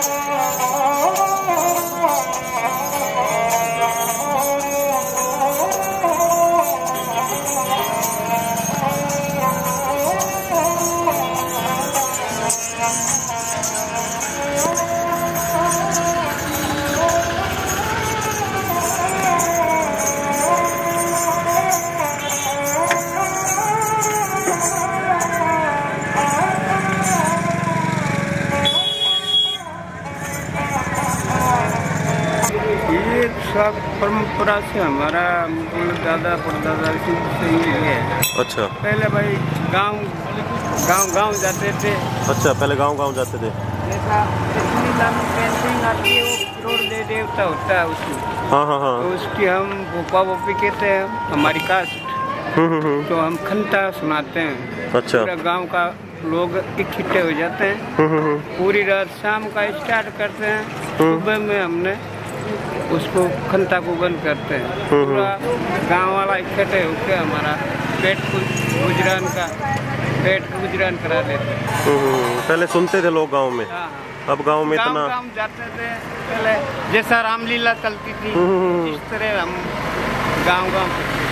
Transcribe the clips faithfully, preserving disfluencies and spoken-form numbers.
सब परंपरा से हमारा मतलब दादा परदादा से ही है। अच्छा। पहले भाई गांव गांव गांव जाते थे। अच्छा, पहले गांव गांव जाते थे। जैसा पेंटिंग आती है वो करोड़ दे देवता होता है उसकी। हाँ हाँ हाँ। तो उसकी हम भोपा भोपी कहते हैं, हमारी कास्ट। तो हम खंता सुनाते हैं। अच्छा। पूरा गाँव का लोग इकट्ठे हो जाते हैं। पूरी रात शाम का स्टार्ट करते हैं। सुबह में हमने उसको खंता को बंद करते हैं। पूरा गांव वाला इकट्ठे होकर हमारा पेट गुजरान का पेट गुजरान करा देते हैं। पहले सुनते थे लोग गांव में। हाँ। अब गांव में गाँव, इतना गाँव जाते थे पहले, जैसा रामलीला चलती थी इस तरह हम गांव गांव।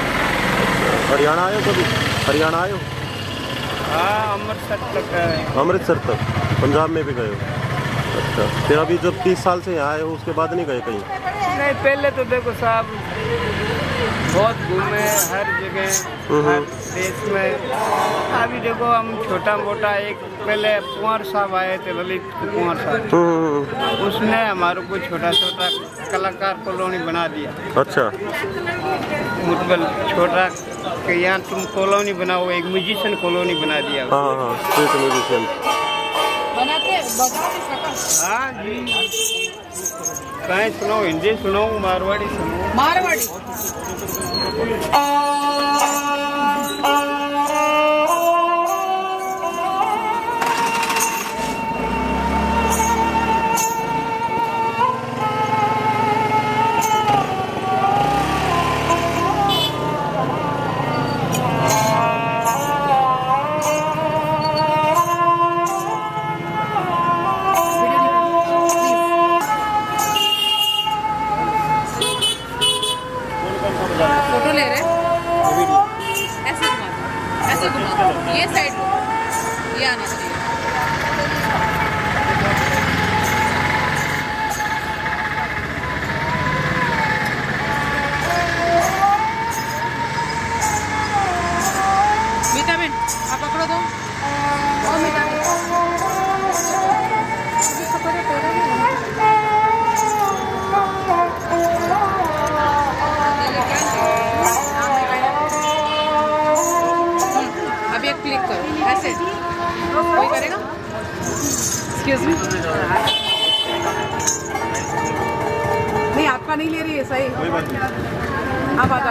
हरियाणा आयो कभी? हरियाणा आयो? हाँ, अमृतसर तक। अमृतसर तक? पंजाब में भी गए? अच्छा। फिर अभी जब तीस साल से यहाँ आए हो उसके बाद नहीं गए कहीं? नहीं, पहले तो देखो साहब बहुत घूमे हर जगह, हर देश में। अभी देखो हम छोटा मोटा, एक पहले कुंवर साहब आए थे, ललित कुंवर साहब, उसने हमारे को छोटा छोटा कलाकार कॉलोनी बना दिया। अच्छा। मतलब छोटा कि यहाँ तुम कॉलोनी बनाओ, एक म्यूजिशियन कॉलोनी बना दिया। हाँ हाँ, म्यूजिशियन बनाते हाँ जी। कहीं सुनो, हिंदी सुनो, मारवाड़ी सुनो। मारवाड़ी फोटो ले रहे ऐसे घुमा दो, ऐसे घुमा दो, ये साइड लो, ये आना चाहिए। मीता बहन आप पकड़ो दो। और मीता बहन क्लिक करो, ऐसे कोई करेगा? एक्सक्यूज मी, नहीं आपका नहीं ले रही है, सही। अब आ जाओ।